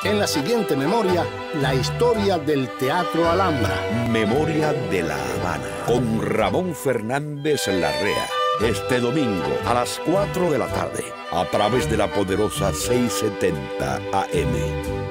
En la siguiente memoria, la historia del Teatro Alhambra. Memoria de La Habana, con Ramón Fernández Larrea. Este domingo a las 4 de la tarde, a través de la poderosa 670 AM.